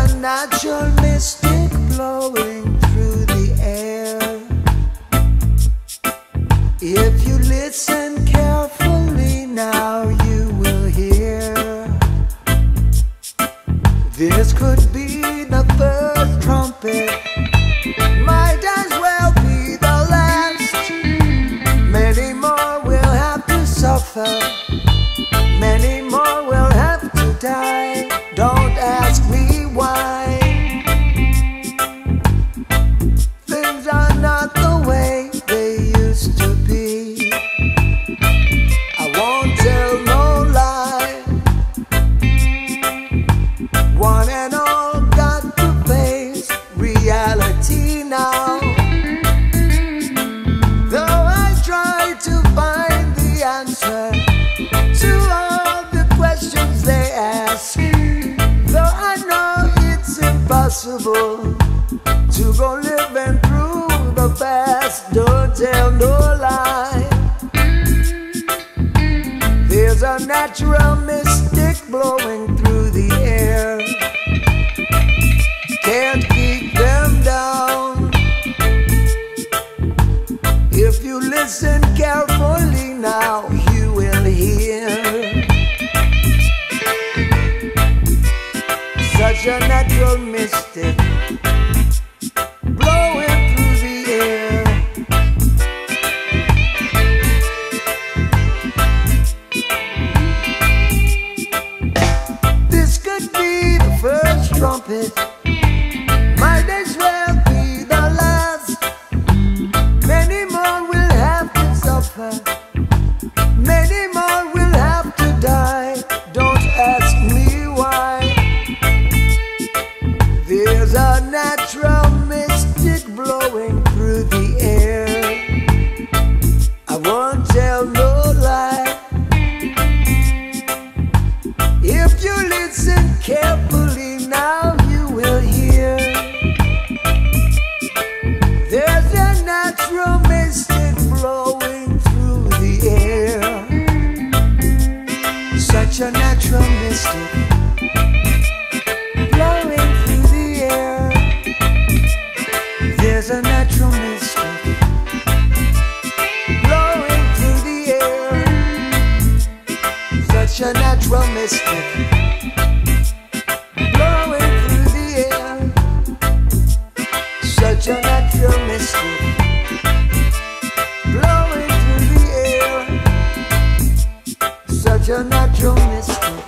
a natural mystic blowing through the air. If you listen carefully now, you will hear. This could be the first trumpet, might as well be the last. Many more will have to suffer, many more will have to die. Don't ask me why. Things are not the way they used to be. I won't tell no lie. One and all got to face reality now. Though I try to find the answer to all the questions they ask, though I know it's impossible to go living through the past. Don't tell no lie. There's a natural mystic blowing through the air. Can't keep them down. If you listen carefully now, you will hear. Such a natural mystic blowing through the air. This could be the first trumpet, might as well be the last. Many more will have to suffer, many more will have to die. Don't ask me why. There's a natural mystic blowing through the air. I won't tell no lie. If you listen carefully now, you will hear. There's a natural mystic blowing through the air. Such a natural mystic blowing through the air. There's a natural mystic blowing through the air. Such a natural mystic blowing through the air. Such a natural mystic blowing through the air. Such a natural mystic